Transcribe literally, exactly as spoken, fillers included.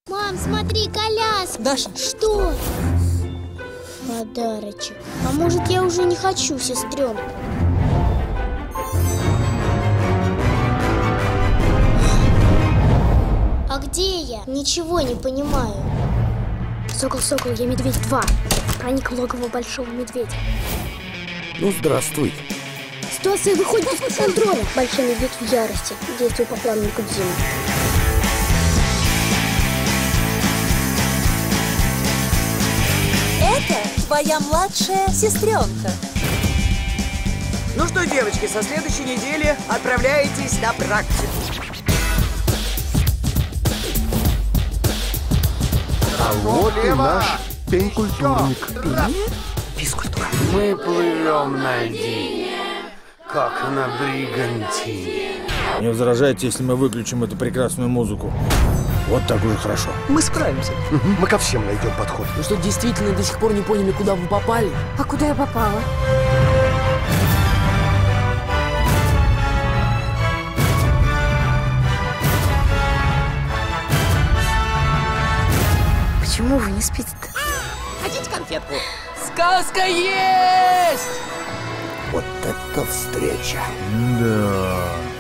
Мам, смотри, коляска. Даша, что? Подарочек. А может, я уже не хочу сестренку? А где я? Ничего не понимаю. Сокол, сокол, я медведь два. Проник в логово большого медведя. Ну, здравствуй. Ситуация выходит из-под контроля. Большой медведь в ярости. Действует по плану Никодима. Это твоя младшая сестренка. Ну что, девочки, со следующей недели отправляетесь на практику. А вот и наш пень-культурник. Физкультура. Мы плывем на льдине, как на бригантине. Не возражайте, если мы выключим эту прекрасную музыку. Вот так уже хорошо. Мы справимся. Мы ко всем найдем подход. Вы что, действительно до сих пор не поняли, куда вы попали? А куда я попала? Почему вы не спите-то? Хотите конфетку? Сказка есть! Вот это встреча. Да.